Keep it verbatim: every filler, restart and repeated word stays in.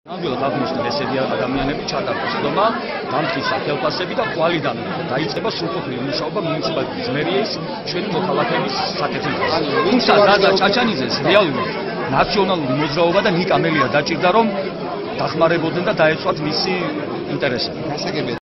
ნამდვილად აღნიშნულ ესეთი ადამიანები ჩატარდა შეცდომა დამტკიცა ხელფასები და ყვალიდან დაიწყება სრულყოფილი მუშაობა მუნიციპალიტეტის მერიის ჩვენი მოქალაქეების საკეთილდღეზე. თუმცა ზაზა ჭაჭანიძეს რეალურად ნაციონალური მოძრაობა და ნიკა მელია დაჭირდა რომ დახმარებოდნენ და დაეცვათ მისი ინტერესები.